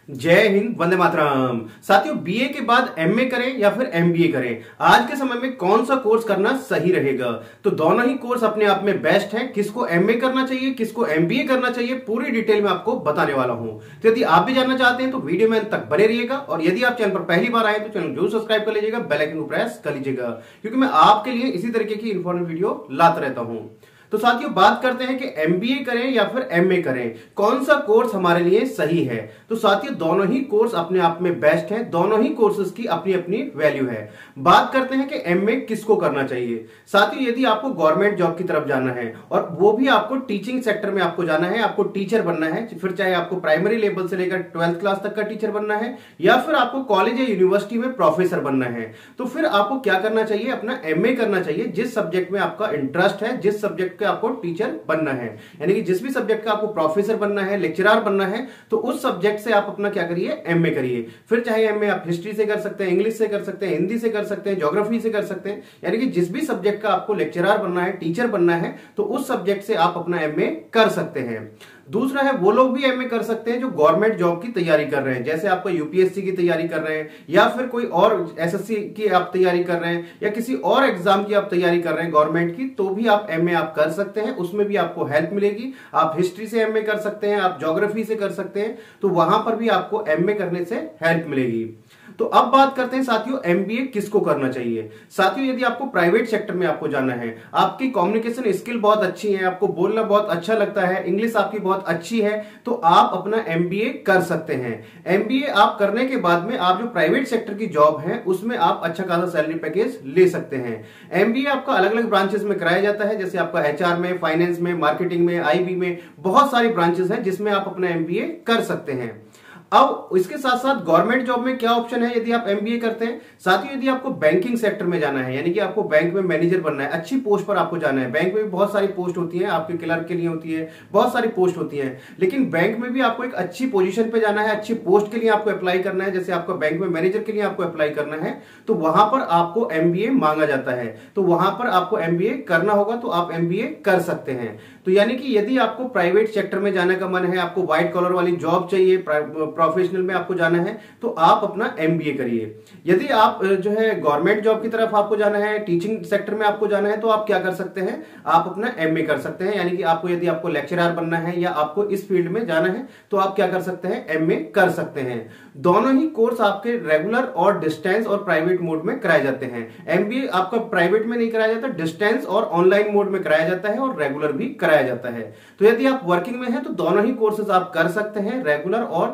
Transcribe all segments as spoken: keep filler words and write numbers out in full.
जय हिंद, वंदे मातरम। साथियों, बीए के बाद एमए करें या फिर एमबीए करें, आज के समय में कौन सा कोर्स करना सही रहेगा? तो दोनों ही कोर्स अपने आप में बेस्ट हैं। किसको एमए करना चाहिए, किसको एमबीए करना चाहिए, पूरी डिटेल में आपको बताने वाला हूं। तो यदि आप भी जानना चाहते हैं तो वीडियो में अंत तक बने रहिएगा, और यदि आप चैनल पर पहली बार आए तो चैनल जरूर सब्सक्राइब कर लीजिएगा, बेल आइकन को प्रेस कर लीजिएगा, क्योंकि मैं आपके लिए इसी तरीके की इंफॉर्मेटिव वीडियो लाता रहता हूं। तो साथियों, बात करते हैं कि एमबीए करें या फिर एमए करें, कौन सा कोर्स हमारे लिए सही है। तो साथियों, दोनों ही कोर्स अपने आप में बेस्ट हैं, दोनों ही कोर्सेज की अपनी अपनी वैल्यू है। बात करते हैं कि एमए किसको करना चाहिए। साथियों, यदि आपको गवर्नमेंट जॉब की तरफ जाना है और वो भी आपको टीचिंग सेक्टर में आपको जाना है, आपको टीचर बनना है, फिर चाहे आपको प्राइमरी लेवल से लेकर ट्वेल्थ क्लास तक का टीचर बनना है या फिर आपको कॉलेज या यूनिवर्सिटी में प्रोफेसर बनना है, तो फिर आपको क्या करना चाहिए? अपना एमए करना चाहिए। जिस सब्जेक्ट में आपका इंटरेस्ट है, जिस सब्जेक्ट का आपको टीचर बनना है, यानी कि जिस भी सब्जेक्ट का आपको प्रोफेसर बनना है, लेक्चरर बनना है, तो उस सब्जेक्ट से आप अपना क्या करिए? एमए करिए। फिर चाहे एमए आप हिस्ट्री से कर सकते हैं, इंग्लिश से कर सकते हैं, हिंदी से कर सकते हैं, ज्योग्राफी से कर सकते हैं, यानी कि जिस भी सब्जेक्ट का आपको लेक्चरर बनना है, टीचर बनना है, तो उस सब्जेक्ट से आप अपना एमए कर सकते हैं। दूसरा है, वो लोग भी एमए कर सकते हैं जो गवर्नमेंट जॉब की तैयारी कर रहे हैं, जैसे आपको यूपीएससी की तैयारी कर रहे हैं या फिर कोई और एसएससी की आप तैयारी कर रहे हैं या किसी और एग्जाम की आप तैयारी कर रहे हैं गवर्नमेंट की, तो भी आप एमए आप कर सकते हैं। उसमें भी आपको हेल्प मिलेगी। आप हिस्ट्री से एमए कर सकते हैं, आप ज्योग्राफी से कर सकते हैं, तो वहां पर भी आपको एमए करने से हेल्प मिलेगी। तो अब बात करते हैं साथियों, एमबीए किसको करना चाहिए। साथियों, यदि आपको प्राइवेट सेक्टर में आपको जाना है, आपकी कम्युनिकेशन स्किल बहुत अच्छी है, आपको बोलना बहुत अच्छा लगता है, इंग्लिश आपकी बहुत अच्छी है, तो आप अपना एमबीए कर सकते हैं। एमबीए आप करने के बाद में आप जो प्राइवेट सेक्टर की जॉब है उसमें आप अच्छा खासा सैलरी पैकेज ले सकते हैं। एमबीए आपका अलग अलग ब्रांचेस में कराया जाता है, जैसे आपका एचआर में, फाइनेंस में, मार्केटिंग में, आईबी में, बहुत सारी ब्रांचेस हैं जिसमें आप अपना एमबीए कर सकते हैं। अब इसके साथ साथ गवर्नमेंट जॉब में क्या ऑप्शन है यदि आप एमबीए करते हैं। साथियों, यदि आपको बैंकिंग सेक्टर में जाना है, यानी कि आपको बैंक में मैनेजर बनना है, अच्छी पोस्ट पर आपको जाना है। बैंक में भी बहुत सारी पोस्ट होती है, आपके क्लर्क के लिए होती है, बहुत सारी पोस्ट होती है, लेकिन बैंक में भी आपको एक अच्छी पोजीशन पे जाना है, अच्छी पोस्ट के लिए आपको अप्लाई करना है, जैसे आपको बैंक में मैनेजर के लिए आपको अप्लाई करना है, तो वहां पर आपको एमबीए मांगा जाता है। तो वहां पर आपको एमबीए करना होगा, तो आप एमबीए कर सकते हैं। तो यानी कि यदि आपको प्राइवेट सेक्टर में जाने का मन है, आपको व्हाइट कॉलर वाली जॉब चाहिए, प्रोफेशनल में आपको जाना है, तो आप अपना एमबीए करिए। यदि आप जो है गवर्नमेंट जॉब की तरफ आपको जाना है, टीचिंग सेक्टर में आपको जाना है, तो आप क्या कर सकते हैं? आप अपना एमए कर सकते हैं। यानी कि आपको यदि आपको लेक्चरर बनना है या आपको इस फील्ड में जाना है, तो आप क्या कर सकते हैं? एमए कर सकते हैं। दोनों ही कोर्स आपके रेगुलर और डिस्टेंस और प्राइवेट मोड में कराए जाते हैं। एमबीए आपका प्राइवेट में नहीं कराया जाता, डिस्टेंस और ऑनलाइन मोड में कराया जाता है और रेगुलर भी कराया जाता है। तो यदि आप वर्किंग में हैं तो दोनों ही कोर्सेज आप कर सकते हैं, रेगुलर और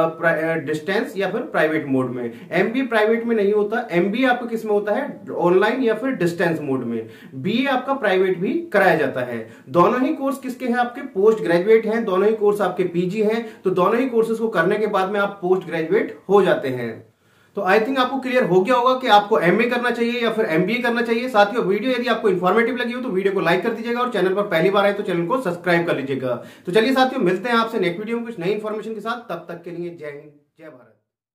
डिस्टेंस या फिर प्राइवेट मोड में। एमबीए प्राइवेट में नहीं होता, एमबीए आपको किस में होता है? ऑनलाइन या फिर डिस्टेंस मोड में। बीए आपका प्राइवेट भी कराया जाता है। दोनों ही कोर्स किसके हैं? आपके पोस्ट ग्रेजुएट हैं, दोनों ही कोर्स आपके पीजी हैं। तो दोनों ही कोर्सेज को करने के बाद में आप पोस्ट ग्रेजुएट हो जाते हैं। तो आई थिंक आपको क्लियर हो गया होगा कि आपको एमए करना चाहिए या फिर एमबीए करना चाहिए। साथियों, वीडियो यदि आपको इन्फॉर्मेटिव लगी हो तो वीडियो को लाइक कर दीजिएगा, और चैनल पर पहली बार आए तो चैनल को सब्सक्राइब कर लीजिएगा। तो चलिए साथियों, मिलते हैं आपसे नेक्स्ट वीडियो में कुछ नई इंफॉर्मेशन के साथ। तब तक के लिए जय हिंद, जय भारत।